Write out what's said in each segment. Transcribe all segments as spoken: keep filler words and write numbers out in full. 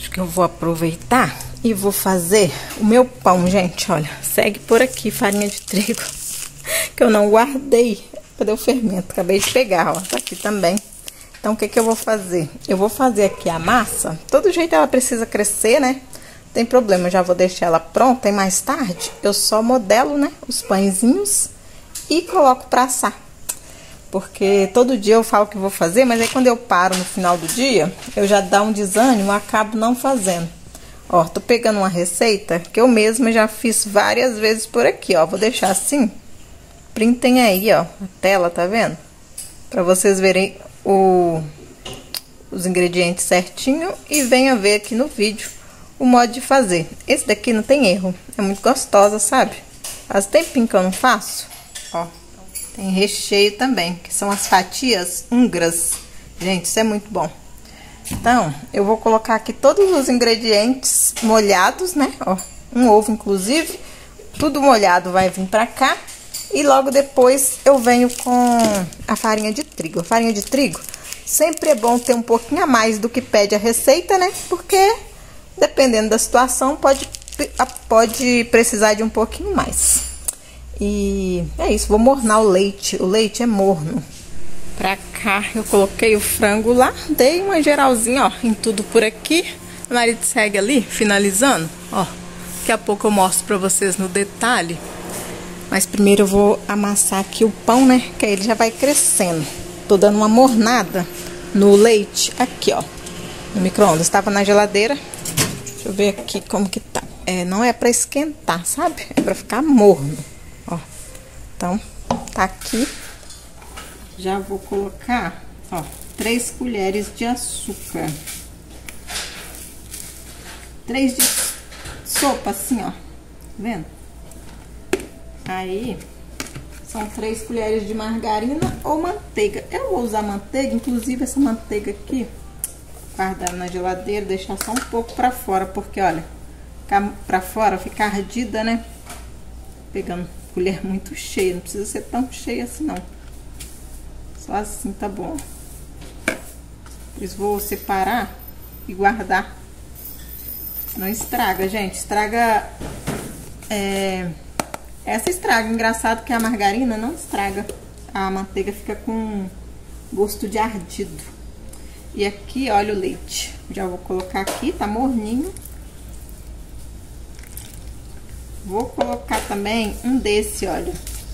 Acho que eu vou aproveitar e vou fazer o meu pão, gente, olha. Segue por aqui, farinha de trigo, que eu não guardei. Cadê o fermento? Acabei de pegar, ó, tá aqui também. Então, o que que eu vou fazer? Eu vou fazer aqui a massa. Todo jeito ela precisa crescer, né? Não tem problema, eu já vou deixar ela pronta e mais tarde eu só modelo, né, os pãezinhos e coloco pra assar. Porque todo dia eu falo que vou fazer, mas aí quando eu paro no final do dia, eu já dá um desânimo, eu acabo não fazendo. Ó, tô pegando uma receita que eu mesma já fiz várias vezes por aqui, ó. Vou deixar assim. Printem aí, ó, a tela, tá vendo? Pra vocês verem o, os ingredientes certinho e venha ver aqui no vídeo o modo de fazer. Esse daqui não tem erro, é muito gostosa, sabe? Faz tempinho que eu não faço, ó. Tem recheio também, que são as fatias húngaras. Gente, isso é muito bom. Então, eu vou colocar aqui todos os ingredientes molhados, né? Ó, um ovo, inclusive. Tudo molhado vai vir pra cá. E logo depois eu venho com a farinha de trigo. A farinha de trigo sempre é bom ter um pouquinho a mais do que pede a receita, né? Porque, dependendo da situação, pode, pode precisar de um pouquinho mais. E é isso, vou mornar o leite. O leite é morno. Pra cá eu coloquei o frango lá, dei uma geralzinha, ó, em tudo por aqui. O marido segue ali, finalizando, ó. Daqui a pouco eu mostro pra vocês no detalhe. Mas primeiro eu vou amassar aqui o pão, né, que aí ele já vai crescendo. Tô dando uma mornada no leite, aqui, ó, no micro-ondas. Estava na geladeira. Deixa eu ver aqui como que tá. É, não é pra esquentar, sabe? É pra ficar morno. Ó, então, tá aqui. Já vou colocar, ó, três colheres de açúcar. Três de sopa, assim, ó. Tá vendo? Aí, são três colheres de margarina ou manteiga. Eu vou usar manteiga, inclusive essa manteiga aqui, guardar na geladeira, deixar só um pouco pra fora, porque, olha, ficar pra fora fica ardida, né? Pegando colher muito cheia, não precisa ser tão cheia assim não. Só assim tá bom. Depois vou separar e guardar. Não estraga, gente. Estraga... É, essa estraga. Engraçado que a margarina não estraga. A manteiga fica com gosto de ardido. E aqui, olha o leite. Já vou colocar aqui, tá morninho. Vou colocar também um desse, olha.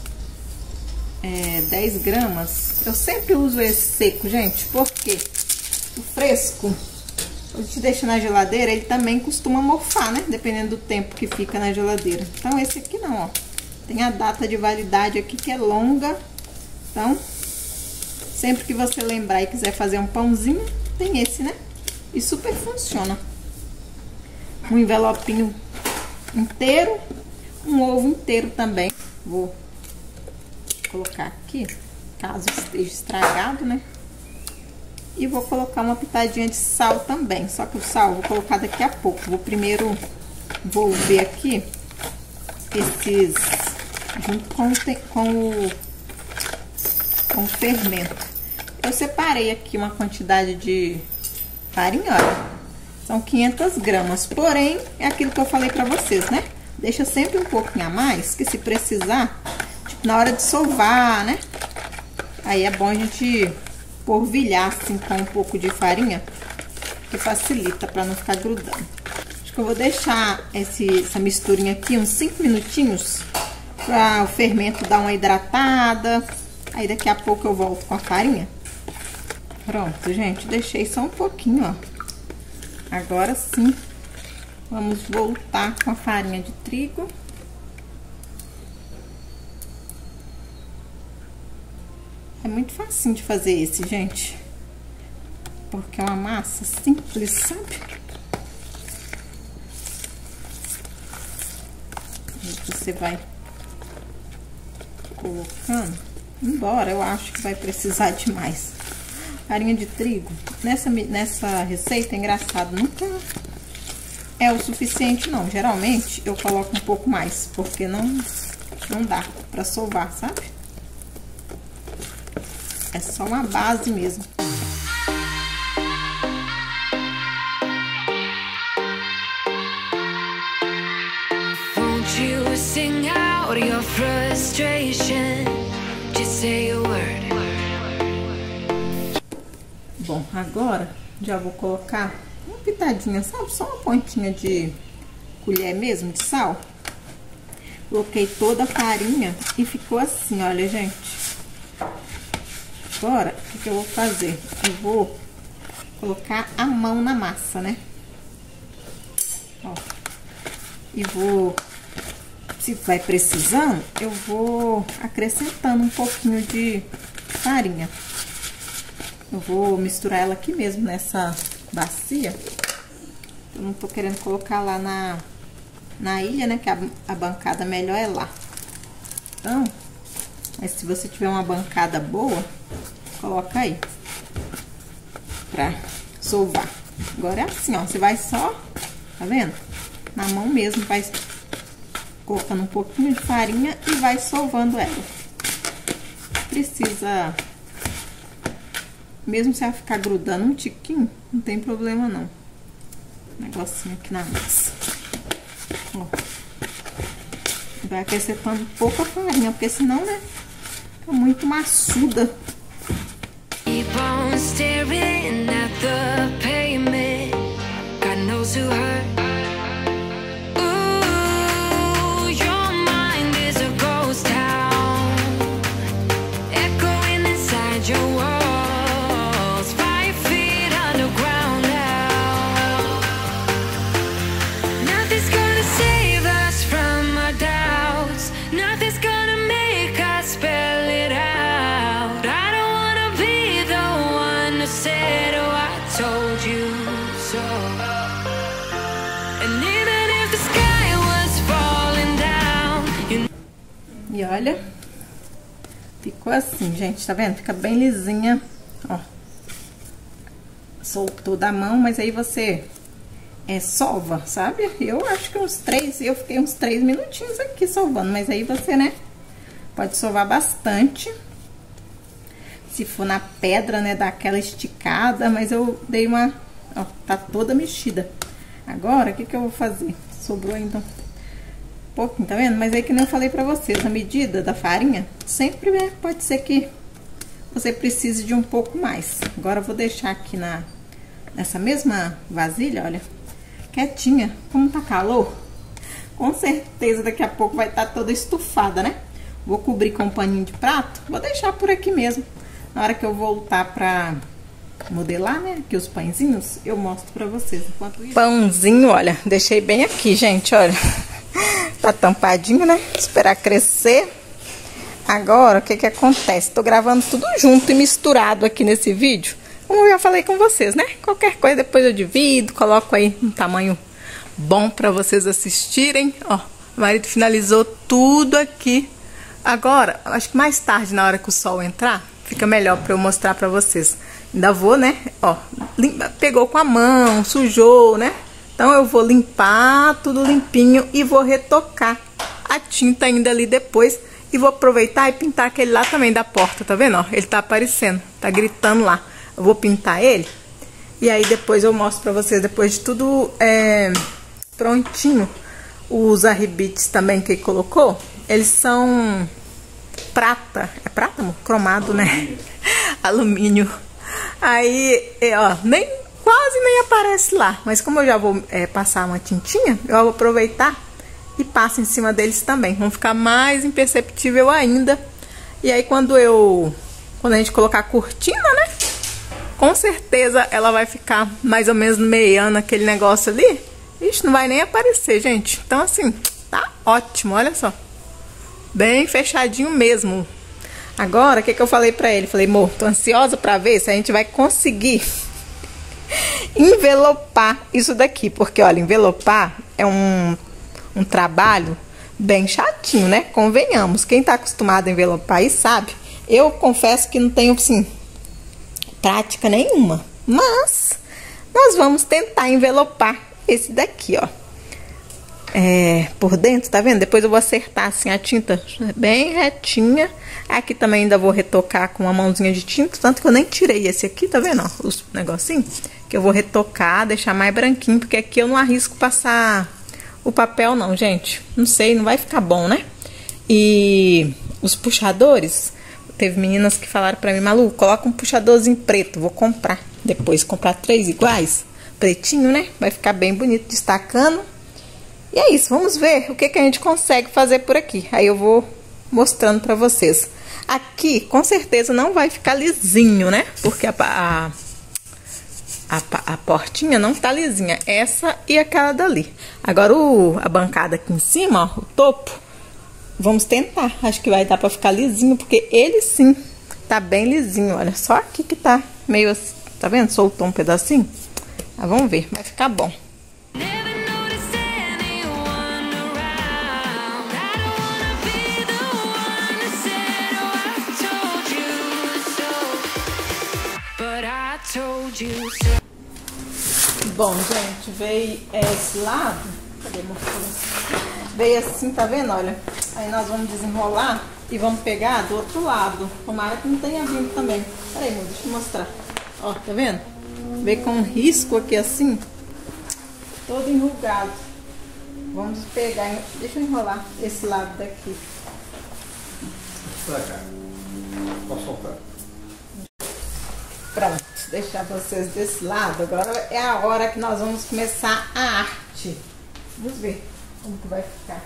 É, dez gramas. Eu sempre uso esse seco, gente, porque o fresco, a gente deixa na geladeira, ele também costuma mofar, né? Dependendo do tempo que fica na geladeira. Então, esse aqui não, ó. Tem a data de validade aqui que é longa. Então, sempre que você lembrar e quiser fazer um pãozinho, tem esse, né? E super funciona. Um envelopinho inteiro. Um ovo inteiro também. Vou colocar aqui, caso esteja estragado, né? E vou colocar uma pitadinha de sal também. Só que o sal eu vou colocar daqui a pouco. Vou primeiro envolver aqui esses junto com, com, o, com o fermento. Eu separei aqui uma quantidade de farinha, olha. São quinhentas gramas. Porém, é aquilo que eu falei pra vocês, né? Deixa sempre um pouquinho a mais, que se precisar, tipo, na hora de sovar, né? Aí é bom a gente polvilhar assim com um pouco de farinha, que facilita pra não ficar grudando. Acho que eu vou deixar esse, essa misturinha aqui uns cinco minutinhos pra o fermento dar uma hidratada. Aí daqui a pouco eu volto com a farinha. Pronto, gente, deixei só um pouquinho, ó. Agora sim. Vamos voltar com a farinha de trigo. É muito facinho de fazer esse, gente. Porque é uma massa simples, sabe? Você vai colocando. Embora eu acho que vai precisar de mais. Farinha de trigo. Nessa, nessa receita, é engraçado, nunca... é o suficiente não, geralmente eu coloco um pouco mais, porque não, não dá pra sovar, sabe? É só uma base mesmo. you sing out your frustration. Just say a word. Bom, agora já vou colocar uma pitadinha, sabe? Só uma pontinha de colher mesmo de sal. Coloquei toda a farinha e ficou assim, olha, gente. Agora, o que, que eu vou fazer? Eu vou colocar a mão na massa, né? Ó. E vou, se vai precisando, eu vou acrescentando um pouquinho de farinha. Eu vou misturar ela aqui mesmo, nessa bacia. Eu não tô querendo colocar lá na, na ilha, né? Que a, a bancada melhor é lá. Então, mas se você tiver uma bancada boa, coloca aí. Pra sovar. Agora é assim, ó. Você vai só, tá vendo? Na mão mesmo, vai colocando um pouquinho de farinha e vai sovando ela. Precisa... Mesmo se ela ficar grudando um tiquinho, não tem problema não. Negocinho aqui na massa. Ó. Vai acrescentando pouca farinha, porque senão, né, fica muito maçuda. Keep on staring at the pavement. God knows who hurt. Ooh, your mind is a ghost town, echoing inside your world. E olha, ficou assim, gente, tá vendo? Fica bem lisinha, ó. Soltou da mão, mas aí você é, sova, sabe? Eu acho que uns três, eu fiquei uns três minutinhos aqui sovando, mas aí você, né, pode sovar bastante. Se for na pedra, né, dá aquela esticada, mas eu dei uma, ó, tá toda mexida. Agora, o que que eu vou fazer? Sobrou ainda pouquinho, tá vendo? Mas aí que nem eu falei pra vocês, a medida da farinha, sempre, né, pode ser que você precise de um pouco mais. Agora eu vou deixar aqui na, nessa mesma vasilha, olha, quietinha. Como tá calor, com certeza daqui a pouco vai estar toda estufada, né? Vou cobrir com um paninho de prato, vou deixar por aqui mesmo. Na hora que eu voltar pra modelar, né, aqui os pãezinhos, eu mostro pra vocês. Enquanto isso... Pãozinho, olha, deixei bem aqui, gente, olha. Tá tampadinho, né? Esperar crescer. Agora, o que que acontece? Tô gravando tudo junto e misturado aqui nesse vídeo. Como eu já falei com vocês, né? Qualquer coisa depois eu divido, coloco aí um tamanho bom pra vocês assistirem. Ó, o marido finalizou tudo aqui. Agora, acho que mais tarde, na hora que o sol entrar, fica melhor pra eu mostrar pra vocês. Ainda vou, né? Ó, limpa, pegou com a mão, sujou, né? Então, eu vou limpar tudo limpinho e vou retocar a tinta ainda ali depois. E vou aproveitar e pintar aquele lá também da porta, tá vendo? Ó, ele tá aparecendo, tá gritando lá. Eu vou pintar ele. E aí, depois eu mostro pra vocês, depois de tudo é, prontinho. Os arrebites também que ele colocou, eles são prata. É prata, amor? Cromado, né? Alumínio. Aí, ó, nem... quase nem aparece lá, mas como eu já vou é, passar uma tintinha, eu vou aproveitar e passo em cima deles também. Vão ficar mais imperceptível ainda. E aí quando eu, quando a gente colocar a cortina, né, com certeza ela vai ficar mais ou menos meiando aquele negócio ali. Ixi, não vai nem aparecer, gente. Então assim, tá ótimo, olha só. Bem fechadinho mesmo. Agora, o que que eu falei pra ele? Falei, amor, tô ansiosa pra ver se a gente vai conseguir envelopar isso daqui, porque olha, envelopar é um, um trabalho bem chatinho, né? Convenhamos, quem tá acostumado a envelopar aí sabe. Eu confesso que não tenho, assim, prática nenhuma, mas nós vamos tentar envelopar esse daqui, ó. É, por dentro, tá vendo? Depois eu vou acertar assim a tinta bem retinha. Aqui também ainda vou retocar com uma mãozinha de tinta, tanto que eu nem tirei esse aqui, tá vendo? Ó, os negocinhos que eu vou retocar, deixar mais branquinho, porque aqui eu não arrisco passar O papel não, gente. Não sei, não vai ficar bom, né? E os puxadores, teve meninas que falaram pra mim, Malu, coloca um puxadorzinho preto, vou comprar. Depois comprar três iguais, pretinho, né? Vai ficar bem bonito, destacando. E é isso, vamos ver o que, que a gente consegue fazer por aqui. Aí eu vou mostrando pra vocês. Aqui, com certeza, não vai ficar lisinho, né? Porque a, a, a, a portinha não tá lisinha. Essa e aquela dali. Agora, o, a bancada aqui em cima, ó, o topo, vamos tentar. Acho que vai dar pra ficar lisinho, porque ele sim tá bem lisinho. Olha, só aqui que tá meio assim, tá vendo? Soltou um pedacinho. Mas vamos ver, vai ficar bom. Bom, gente, veio esse lado. Cadê meu filho? Veio assim, tá vendo? Olha. Aí nós vamos desenrolar e vamos pegar do outro lado. Tomara que não tenha vindo também. Peraí, amor, deixa eu mostrar. Ó, tá vendo? Veio com um risco aqui assim, todo enrugado. Vamos pegar. Deixa eu enrolar esse lado daqui. Pra cá. Posso soltar? Pronto, deixar vocês desse lado. Agora é a hora que nós vamos começar a arte. Vamos ver como que vai ficar.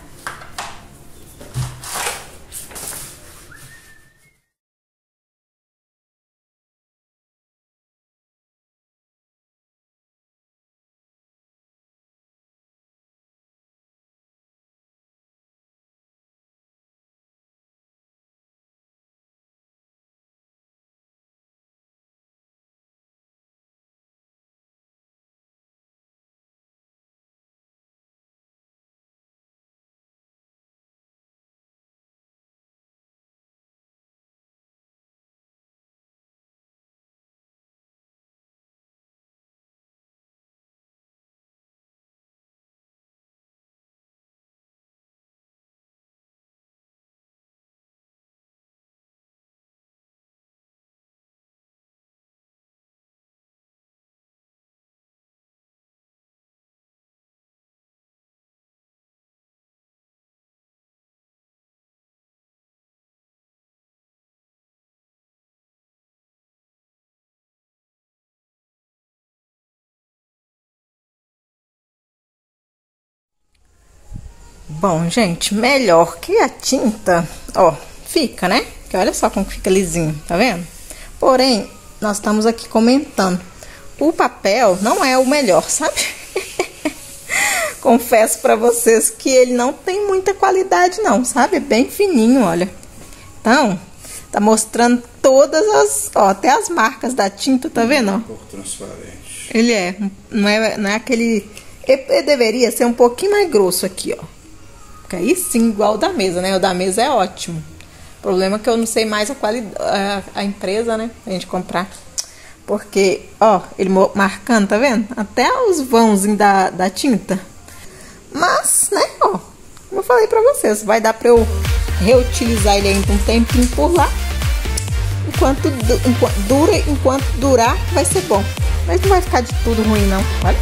Bom, gente, melhor que a tinta, ó, fica, né? Que olha só como fica lisinho, tá vendo? Porém, nós estamos aqui comentando. O papel não é o melhor, sabe? Confesso pra vocês que ele não tem muita qualidade não, sabe? É bem fininho, olha. Então, tá mostrando todas as, ó, até as marcas da tinta, tá vendo? Um pouco transparente. Ele é, não é, não é aquele... Ele deveria ser um pouquinho mais grosso aqui, ó. Porque aí sim, igual o da mesa, né? O da mesa é ótimo. O problema é que eu não sei mais a qualidade, a, a empresa, né? Pra gente comprar. Porque, ó, ele marcando, tá vendo? Até os vãozinhos da, da tinta. Mas, né, ó, como eu falei pra vocês, vai dar pra eu reutilizar ele ainda um tempinho por lá. Enquanto, enquanto dura, enquanto durar, vai ser bom. Mas não vai ficar de tudo ruim, não. Olha.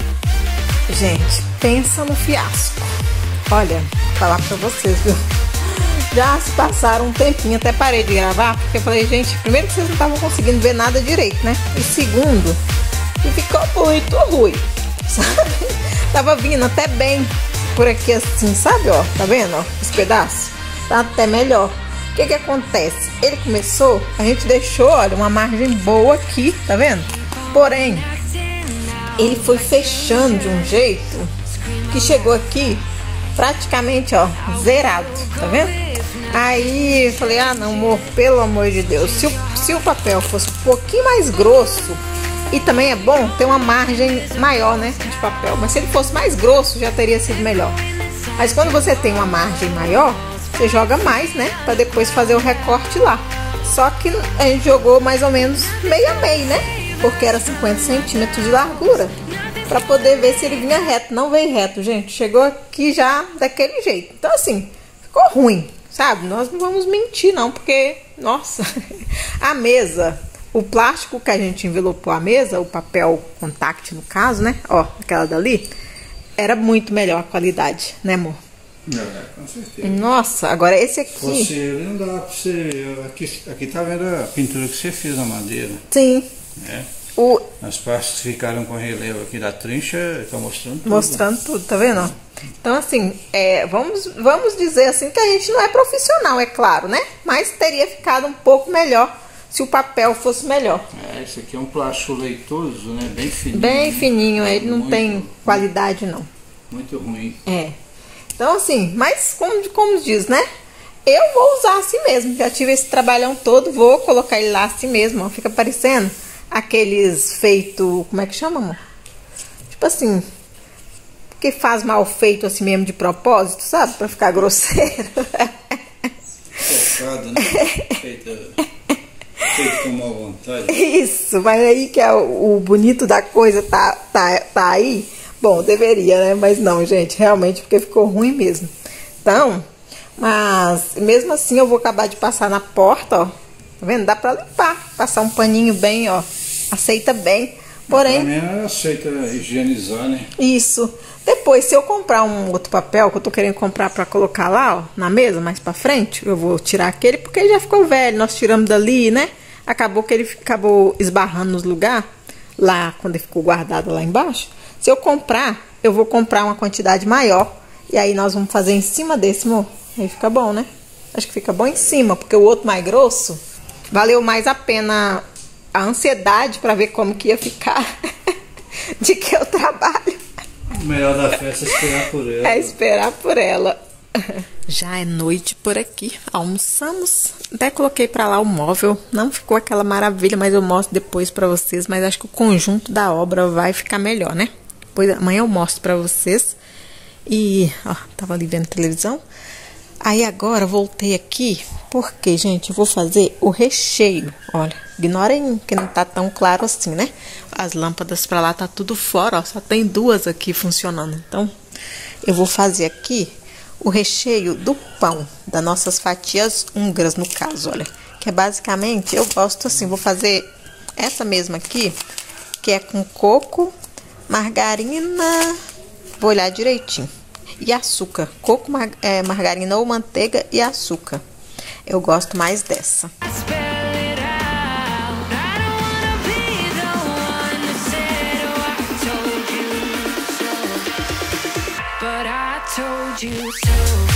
Gente, pensa no fiasco. Olha, vou falar pra vocês, viu? Já se passaram um tempinho, até parei de gravar, porque eu falei, gente, primeiro que vocês não estavam conseguindo ver nada direito, né? E segundo, que ficou muito ruim, sabe? Tava vindo até bem por aqui assim, sabe, ó? Tá vendo, ó? Os pedaços. Tá até melhor. O que que acontece? Ele começou, a gente deixou, olha, uma margem boa aqui, tá vendo? Porém, ele foi fechando de um jeito que chegou aqui praticamente, ó, zerado, tá vendo? Aí eu falei, ah não, amor, pelo amor de Deus, se o, se o papel fosse um pouquinho mais grosso, e também é bom ter uma margem maior, né, de papel, mas se ele fosse mais grosso já teria sido melhor. Mas quando você tem uma margem maior, você joga mais, né, pra depois fazer o recorte lá. Só que a gente jogou mais ou menos meio a meio, né, porque era cinquenta centímetros de largura, pra poder ver se ele vinha reto. Não veio reto, gente. Chegou aqui já daquele jeito. Então, assim, ficou ruim, sabe? Nós não vamos mentir, não, porque, nossa, a mesa, o plástico que a gente envelopou a mesa, o papel contact, no caso, né? Ó, aquela dali, era muito melhor a qualidade, né, amor? É, com certeza. Nossa, agora esse aqui... Você ele não dá pra você... Aqui, aqui tá vendo a pintura que você fez na madeira. Sim. Né? O... As partes que ficaram com relevo aqui da trincha, tá mostrando tudo. Mostrando tudo, tá vendo? Então, assim, é, vamos, vamos dizer assim que a gente não é profissional, é claro, né? Mas teria ficado um pouco melhor se o papel fosse melhor. É, esse aqui é um plástico leitoso, né? Bem fininho. Bem fininho, ele não muito, tem qualidade, não. Muito ruim. É. Então, assim, mas como, como diz, né? Eu vou usar assim mesmo. Já tive esse trabalhão todo, vou colocar ele lá assim mesmo, ó. Fica parecendo aqueles feito, como é que chama, amor? Tipo assim, que faz mal feito assim mesmo de propósito, sabe? Pra ficar grosseiro. Focado, né? Feita, feita com má vontade. Isso, mas aí que é o, o bonito da coisa tá, tá, tá aí. Bom, deveria, né? Mas não, gente, realmente porque ficou ruim mesmo. Então, mas mesmo assim eu vou acabar de passar na porta, ó. Tá vendo? Dá pra limpar. Passar um paninho bem, ó. Aceita bem. Porém... Também aceita higienizar, né? Isso. Depois, se eu comprar um outro papel que eu tô querendo comprar pra colocar lá, ó, na mesa, mais pra frente, eu vou tirar aquele porque ele já ficou velho. Nós tiramos dali, né? Acabou que ele acabou esbarrando nos lugares, lá, quando ele ficou guardado lá embaixo. Se eu comprar, eu vou comprar uma quantidade maior. E aí nós vamos fazer em cima desse, amor. Aí fica bom, né? Acho que fica bom em cima, porque o outro mais grosso, valeu mais a pena a ansiedade pra ver como que ia ficar de que eu trabalho. O melhor da festa é esperar por ela. É esperar por ela. Já é noite por aqui. Almoçamos. Até coloquei pra lá o móvel. Não ficou aquela maravilha, mas eu mostro depois pra vocês. Mas acho que o conjunto da obra vai ficar melhor, né? Depois, amanhã eu mostro pra vocês. E, ó, tava ali vendo televisão. Aí agora voltei aqui. Porque, gente, eu vou fazer o recheio. Olha, ignorem que não tá tão claro assim, né? As lâmpadas pra lá tá tudo fora, ó. Só tem duas aqui funcionando. Então, eu vou fazer aqui o recheio do pão, das nossas fatias húngaras, no caso, olha. Que é basicamente, eu gosto assim, vou fazer essa mesma aqui, que é com coco, margarina, vou olhar direitinho, e açúcar. Coco, mar, é, margarina ou manteiga e açúcar. Eu gosto mais dessa. Told you so.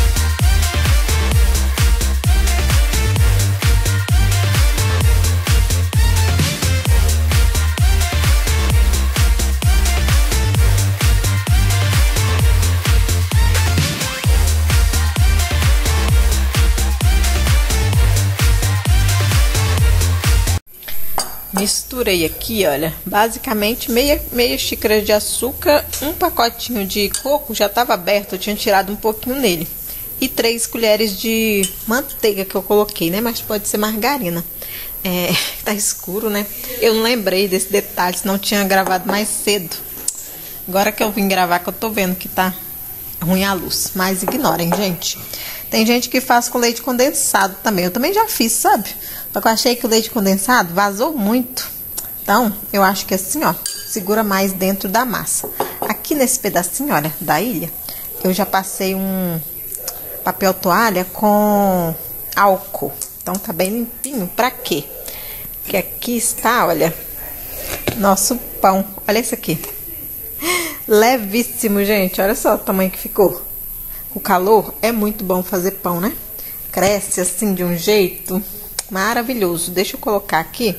Misturei aqui, olha, basicamente meia, meia xícara de açúcar, um pacotinho de coco, já estava aberto, eu tinha tirado um pouquinho nele. E três colheres de manteiga que eu coloquei, né? Mas pode ser margarina. É, tá escuro, né? Eu não lembrei desse detalhe, senão eu tinha gravado mais cedo. Agora que eu vim gravar, que eu tô vendo que tá ruim a luz. Mas ignorem, gente. Tem gente que faz com leite condensado também. Eu também já fiz, sabe? Só que eu achei que o leite condensado vazou muito. Então, eu acho que assim, ó, segura mais dentro da massa. Aqui nesse pedacinho, olha, da ilha, eu já passei um papel toalha com álcool. Então, tá bem limpinho. Pra quê? Porque aqui está, olha, nosso pão. Olha isso aqui. Levíssimo, gente. Olha só o tamanho que ficou. O calor é muito bom fazer pão, né? Cresce assim de um jeito maravilhoso. Deixa eu colocar aqui.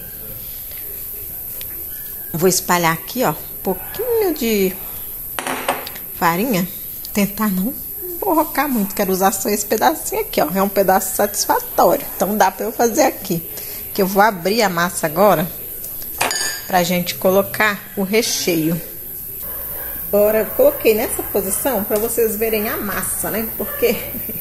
Vou espalhar aqui, ó, um pouquinho de farinha. Tentar não borrocar muito. Quero usar só esse pedacinho aqui, ó. É um pedaço satisfatório. Então dá pra eu fazer aqui. Que eu vou abrir a massa agora pra gente colocar o recheio. Agora, eu coloquei nessa posição pra vocês verem a massa, né? Porque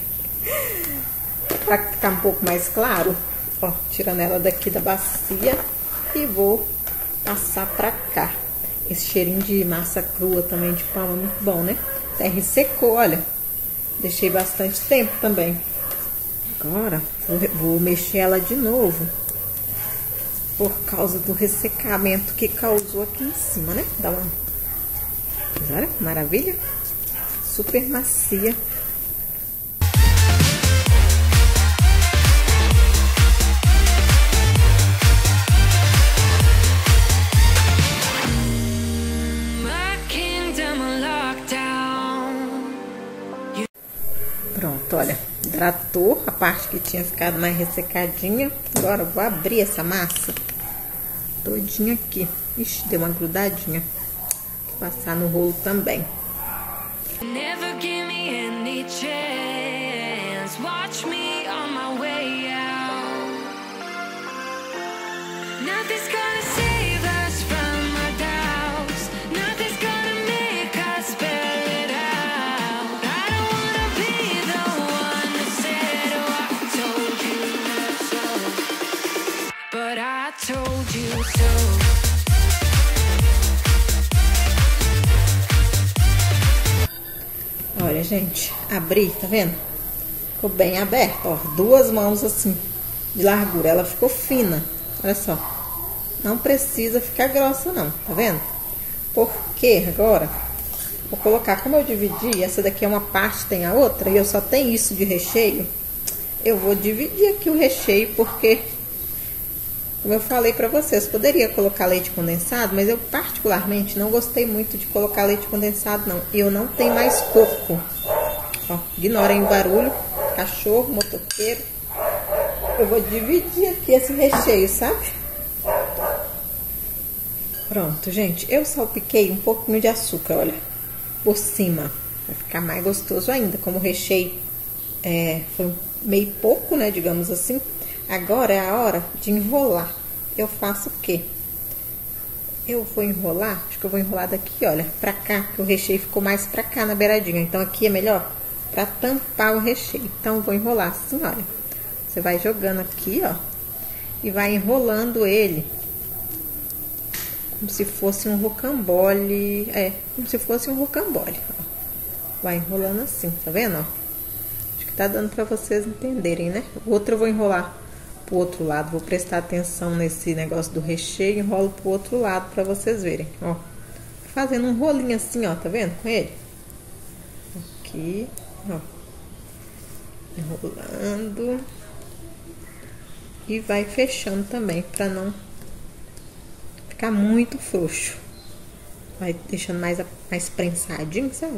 pra ficar um pouco mais claro, ó, tirando ela daqui da bacia e vou passar pra cá. Esse cheirinho de massa crua também de pão é muito bom, né? Até ressecou, olha. Deixei bastante tempo também. Agora, vou, vou mexer ela de novo. Por causa do ressecamento que causou aqui em cima, né? Dá uma... Olha, maravilha. super macia. Pronto, olha, hidratou a parte que tinha ficado mais ressecadinha. Agora eu vou abrir essa massa todinha aqui. Ixi, deu uma grudadinha. Vou passar no rolo também. Never give me any chance. Watch me on my way out. Nothing's gonna save us from our doubts. Nothing's gonna make us spell it out. I don't wanna be the one that said, oh, I told you so. But I told you so. Olha, gente, abri, tá vendo? Ficou bem aberto, ó, duas mãos assim, de largura. Ela ficou fina, olha só. Não precisa ficar grossa não, tá vendo? Porque agora, vou colocar, como eu dividi, essa daqui é uma parte, tem a outra, e eu só tenho isso de recheio, eu vou dividir aqui o recheio, porque, como eu falei pra vocês, poderia colocar leite condensado, mas eu particularmente não gostei muito de colocar leite condensado, não. E eu não tenho mais coco. Ó, ignorem o barulho. Cachorro, motoqueiro. Eu vou dividir aqui esse recheio, sabe? Pronto, gente. Eu salpiquei um pouquinho de açúcar, olha, por cima. Vai ficar mais gostoso ainda, como o recheio é, foi meio pouco, né, digamos assim. Agora é a hora de enrolar. Eu faço o quê? Eu vou enrolar, acho que eu vou enrolar daqui, olha, pra cá, que o recheio ficou mais pra cá na beiradinha. Então aqui é melhor pra tampar o recheio. Então eu vou enrolar assim, olha. Você vai jogando aqui, ó, e vai enrolando ele como se fosse um rocambole. É, como se fosse um rocambole, ó. Vai enrolando assim, tá vendo, ó? Acho que tá dando pra vocês entenderem, né? O outro eu vou enrolar pro outro lado, vou prestar atenção nesse negócio do recheio, enrolo pro outro lado pra vocês verem, ó. Fazendo um rolinho assim, ó, tá vendo com ele? Aqui, ó. Enrolando. E vai fechando também, pra não ficar muito frouxo. Vai deixando mais, mais prensadinho, sabe?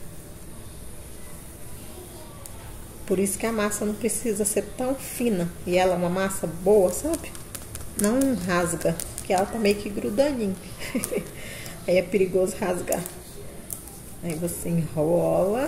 Por isso que a massa não precisa ser tão fina. E ela é uma massa boa, sabe? Não rasga, porque ela tá meio que grudandinha. Aí é perigoso rasgar. Aí você enrola.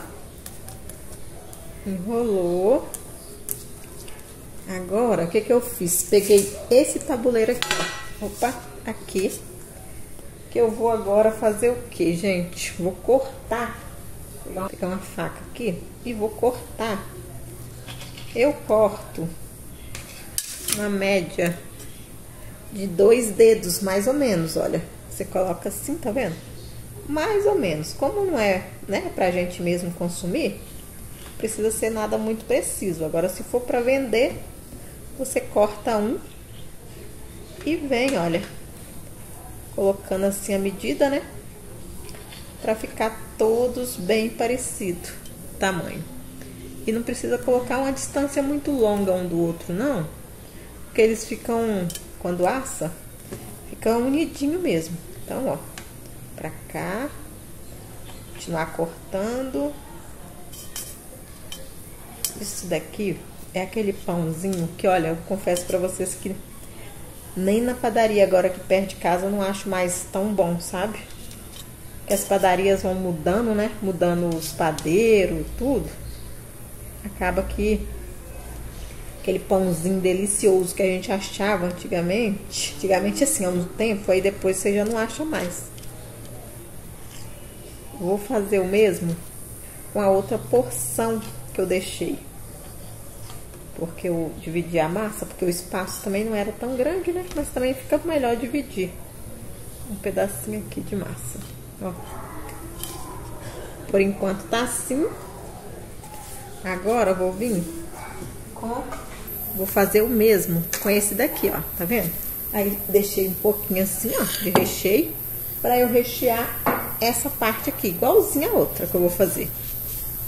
Enrolou. Agora, o que que eu fiz? Peguei esse tabuleiro aqui, ó. Opa, aqui. Que eu vou agora fazer o que, gente? Vou cortar. Vou pegar uma faca aqui e vou cortar. Eu corto uma média de dois dedos, mais ou menos, olha. Você coloca assim, tá vendo? Mais ou menos. Como não é, né, pra gente mesmo consumir, não precisa ser nada muito preciso. Agora, se for pra vender, você corta um e vem, olha, colocando assim a medida, né? Pra ficar todos bem parecido tamanho. E não precisa colocar uma distância muito longa um do outro, não. Porque eles ficam, quando assa, fica unidinho mesmo. Então, ó, pra cá, continuar cortando. Isso daqui é aquele pãozinho que, olha, eu confesso pra vocês que nem na padaria agora aqui perto de casa eu não acho mais tão bom, sabe? Porque as padarias vão mudando, né? Mudando os padeiros, tudo. Acaba que aquele pãozinho delicioso que a gente achava antigamente, antigamente assim, há um tempo, aí depois você já não acha mais. Vou fazer o mesmo com a outra porção que eu deixei. Porque eu dividi a massa, porque o espaço também não era tão grande, né? Mas também fica melhor dividir um pedacinho aqui de massa. Ó. Por enquanto tá assim. Agora eu vou vir com... Vou fazer o mesmo com esse daqui, ó. Tá vendo? Aí deixei um pouquinho assim, ó, de recheio, pra eu rechear essa parte aqui, igualzinha a outra que eu vou fazer.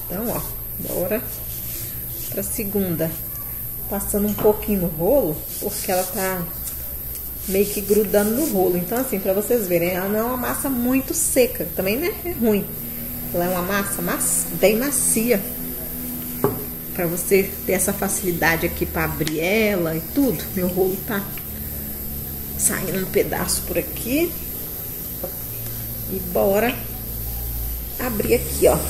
Então, ó, bora pra segunda. Passando um pouquinho no rolo, porque ela tá meio que grudando no rolo. Então, assim, pra vocês verem, ela não é uma massa muito seca. Também, né, é ruim. Ela é uma massa mas, bem macia. Pra você ter essa facilidade aqui pra abrir ela e tudo. Meu rolo tá saindo um pedaço por aqui. E bora abrir aqui, ó.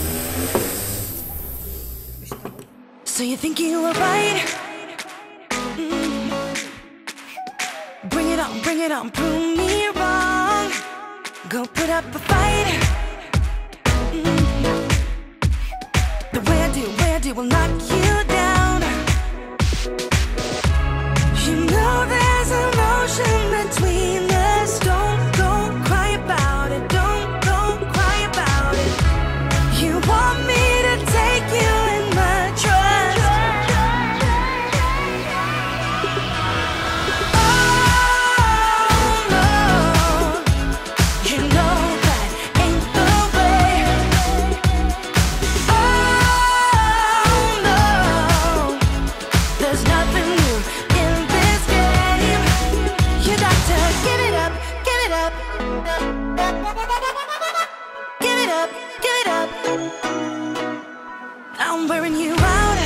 So you think you were right? Mm. Bring it on, bring it on, prove me wrong. Go put up a fight. Mm. The way I do, way I do will knock you down. You know there's emotion between us. Don't go cry about it. Don't go cry about it. You want me to take you in my trust. I'm wearing you out.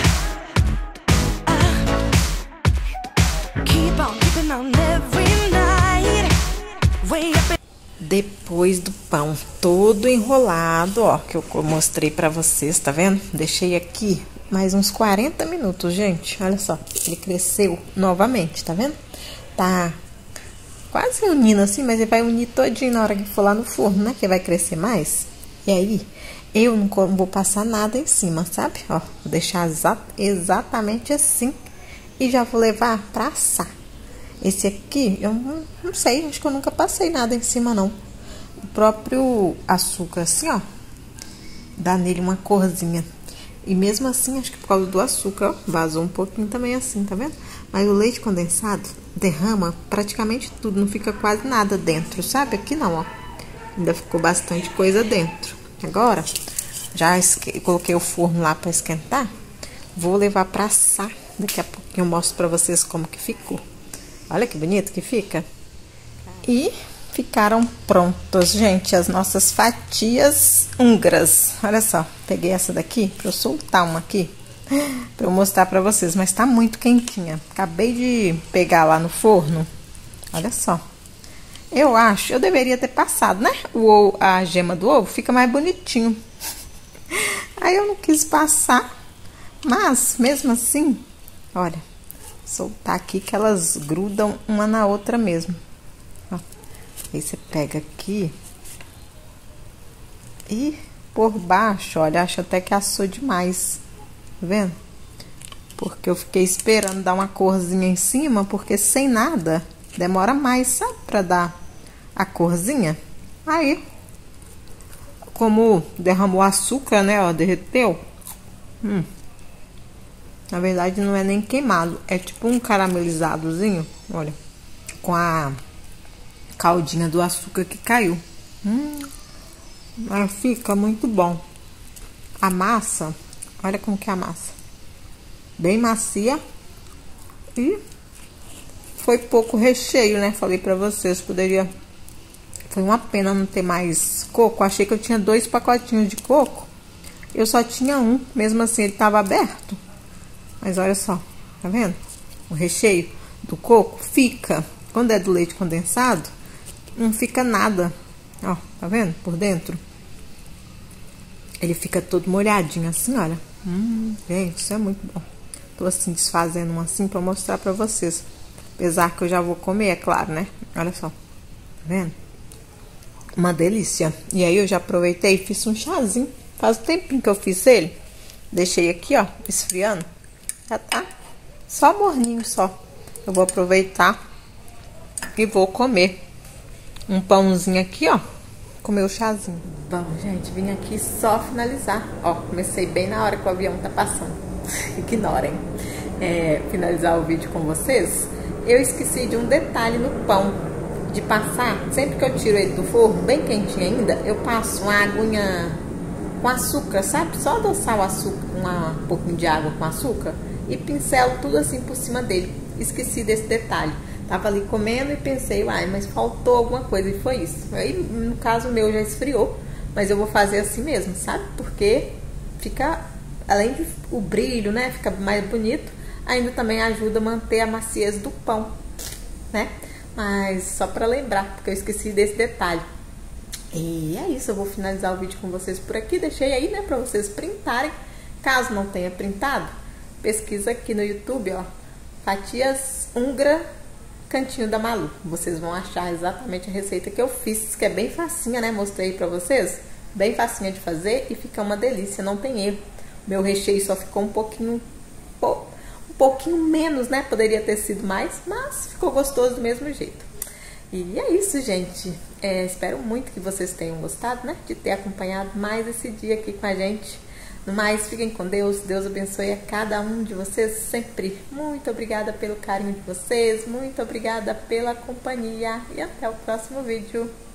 uh, Keep on keeping on every night. Way up. Depois do pão todo enrolado, ó, que eu mostrei pra vocês, tá vendo? Deixei aqui mais uns quarenta minutos, gente. Olha só, ele cresceu novamente, tá vendo? Tá quase unindo assim, mas ele vai unir todinho na hora que for lá no forno, né? Que vai crescer mais. E aí, eu não vou passar nada em cima, sabe? Ó, vou deixar exa exatamente assim e já vou levar pra assar. Esse aqui, eu não, não sei, acho que eu nunca passei nada em cima, não. O próprio açúcar, assim, ó, dá nele uma corzinha. E mesmo assim, acho que por causa do açúcar, ó, vazou um pouquinho também assim, tá vendo? Mas o leite condensado derrama praticamente tudo, não fica quase nada dentro, sabe? Aqui não, ó. Ainda ficou bastante coisa dentro. Agora, já coloquei o forno lá pra esquentar. Vou levar pra assar. Daqui a pouquinho eu mostro pra vocês como que ficou. Olha que bonito que fica. E ficaram prontos, gente, as nossas fatias húngaras. Olha só, peguei essa daqui pra eu soltar uma aqui, pra eu mostrar pra vocês. Mas tá muito quentinha. Acabei de pegar lá no forno. Olha só. Eu acho, eu deveria ter passado, né? O ovo, a gema do ovo fica mais bonitinho. Aí eu não quis passar. Mas, mesmo assim, olha, soltar aqui que elas grudam uma na outra mesmo. Ó, aí você pega aqui. E por baixo, olha, acho até que assou demais. Tá vendo? Porque eu fiquei esperando dar uma corzinha em cima, porque sem nada demora mais, sabe? Pra dar a corzinha. Aí, como derramou açúcar, né, ó, derreteu. Hum. Na verdade, não é nem queimado, é tipo um caramelizadozinho, olha, com a caldinha do açúcar que caiu. Hum. Mas fica muito bom. A massa, olha como que é a massa. Bem macia. E foi pouco recheio, né? Falei pra vocês, poderia... Foi uma pena não ter mais coco. Achei que eu tinha dois pacotinhos de coco. Eu só tinha um. Mesmo assim, ele tava aberto. Mas olha só. Tá vendo? O recheio do coco fica... Quando é do leite condensado, não fica nada. Ó, tá vendo? Por dentro. Ele fica todo molhadinho assim, olha. Hum, gente, isso é muito bom. Tô assim, desfazendo um assim pra mostrar pra vocês. Apesar que eu já vou comer, é claro, né? Olha só. Tá vendo? Uma delícia. E aí eu já aproveitei e fiz um chazinho. Faz um tempinho que eu fiz ele. Deixei aqui, ó, esfriando. Já tá só morninho só. Eu vou aproveitar e vou comer um pãozinho aqui, ó. Comer o chazinho. Bom, gente, vim aqui só finalizar. Ó, comecei bem na hora que o avião tá passando. Ignorem. É, finalizar o vídeo com vocês. Eu esqueci de um detalhe no pão. De passar, sempre que eu tiro ele do forno, bem quentinho ainda, eu passo uma aguinha com açúcar, sabe? Só adoçar o açúcar, uma, um pouquinho de água com açúcar e pincelo tudo assim por cima dele. Esqueci desse detalhe. Tava ali comendo e pensei, uai, mas faltou alguma coisa e foi isso. Aí, no caso, o meu já esfriou, mas eu vou fazer assim mesmo, sabe? Porque fica, além de o brilho, né, fica mais bonito, ainda também ajuda a manter a maciez do pão, né? Mas só para lembrar, porque eu esqueci desse detalhe. E é isso, eu vou finalizar o vídeo com vocês por aqui. Deixei aí, né, para vocês printarem. Caso não tenha printado, pesquisa aqui no YouTube, ó, fatias húngara Cantinho da Malu. Vocês vão achar exatamente a receita que eu fiz, que é bem facinha, né? Mostrei pra vocês. Bem facinha de fazer e fica uma delícia, não tem erro. Meu recheio só ficou um pouquinho, um pouquinho menos, né? Poderia ter sido mais, mas ficou gostoso do mesmo jeito. E é isso, gente. É, espero muito que vocês tenham gostado, né? De ter acompanhado mais esse dia aqui com a gente. No mais, fiquem com Deus. Deus abençoe a cada um de vocês sempre. Muito obrigada pelo carinho de vocês. Muito obrigada pela companhia. E até o próximo vídeo.